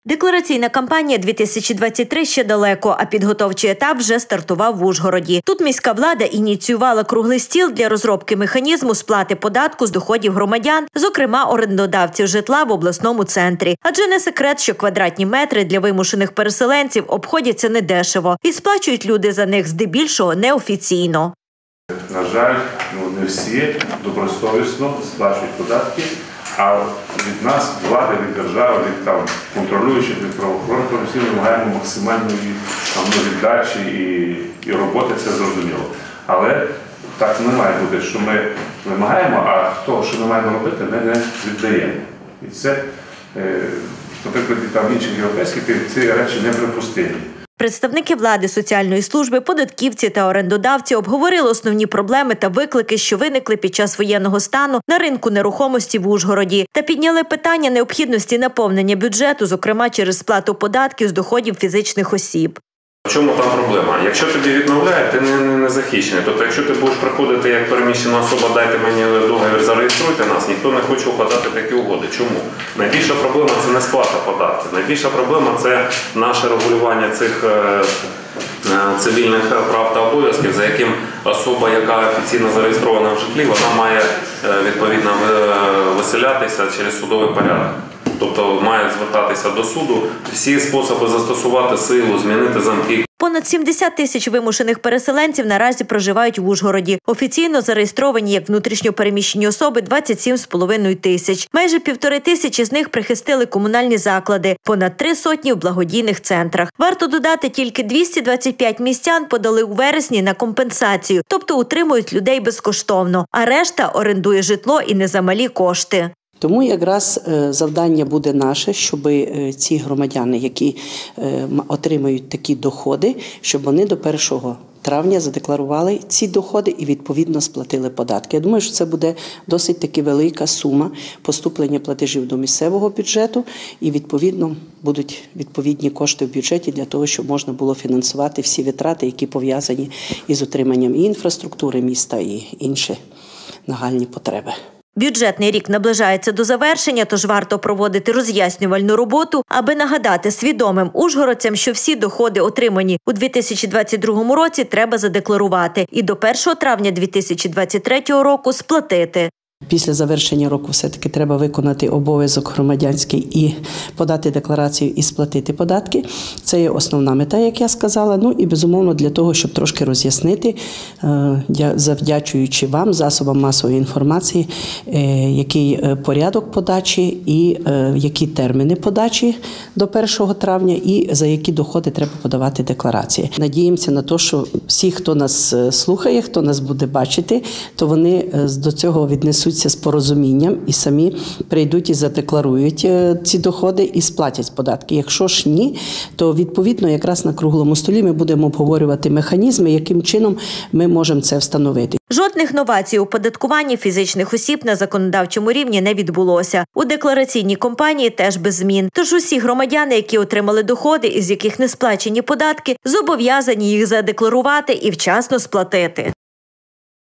Деклараційна кампанія 2023 ще далеко, а підготовчий етап вже стартував в Ужгороді. Тут міська влада ініціювала круглий стіл для розробки механізму сплати податку з доходів громадян, зокрема орендодавців житла в обласному центрі. Адже не секрет, що квадратні метри для вимушених переселенців обходяться недешево і сплачують люди за них здебільшого неофіційно. На жаль, не всі добросовісно сплачують податки. А від нас, влади, від держави, від контролюючих, від правоохоронних органів вимагаємо максимальної віддачі і роботи, це зрозуміло. Але так не має бути, що ми вимагаємо, а того, що ми маємо робити, ми не віддаємо. І це, наприклад, в інших європейських ці речі неприпустимі. Представники влади, соціальної служби, податківці та орендодавці обговорили основні проблеми та виклики, що виникли під час воєнного стану на ринку нерухомості в Ужгороді, та підняли питання необхідності наповнення бюджету, зокрема через сплату податків з доходів фізичних осіб. В чому там проблема? Якщо тобі відмовляють, ти не захищений. Тобто, якщо ти будеш приходити як переміщена особа, дайте мені договір, зареєструйте нас, ніхто не хоче укладати такі угоди. Чому? Найбільша проблема – це не сплата податків. Найбільша проблема – це наше регулювання цих цивільних прав та обов'язків, за яким особа, яка офіційно зареєстрована в житлі, вона має відповідно виселятися через судовий порядок. Тобто має звертатися до суду, всі способи застосувати силу, змінити замки. Понад 70 тисяч вимушених переселенців наразі проживають в Ужгороді. Офіційно зареєстровані як внутрішньо переміщені особи 27,5 тисяч. Майже 1,5 тисячі з них прихистили комунальні заклади, понад 3 сотні в благодійних центрах. Варто додати, тільки 225 містян подали у вересні на компенсацію, тобто утримують людей безкоштовно, а решта орендує житло і не за малі кошти. Тому якраз завдання буде наше, щоб ці громадяни, які отримають такі доходи, щоб вони до 1 травня задекларували ці доходи і відповідно сплатили податки. Я думаю, що це буде досить таки велика сума поступлення платежів до місцевого бюджету і відповідно будуть відповідні кошти в бюджеті для того, щоб можна було фінансувати всі витрати, які пов'язані із утриманням і інфраструктури міста, і інші нагальні потреби. Бюджетний рік наближається до завершення, тож варто проводити роз'яснювальну роботу, аби нагадати свідомим ужгородцям, що всі доходи, отримані у 2022 році, треба задекларувати і до 1 травня 2023 року сплатити. Після завершення року все-таки треба виконати обов'язок громадянський і подати декларацію і сплатити податки. Це є основна мета, як я сказала. Ну і, безумовно, для того, щоб трошки роз'яснити, завдячуючи вам, засобам масової інформації, який порядок подачі і які терміни подачі до 1 травня і за які доходи треба подавати декларації. Надіємося на те, що всі, хто нас слухає, хто нас буде бачити, то вони до цього віднесуть з порозумінням і самі прийдуть і задекларують ці доходи і сплатять податки. Якщо ж ні, то відповідно якраз на круглому столі ми будемо обговорювати механізми, яким чином ми можемо це встановити. Жодних новацій у податкуванні фізичних осіб на законодавчому рівні не відбулося. У деклараційній кампанії теж без змін. Тож усі громадяни, які отримали доходи, із яких не сплачені податки, зобов'язані їх задекларувати і вчасно сплатити.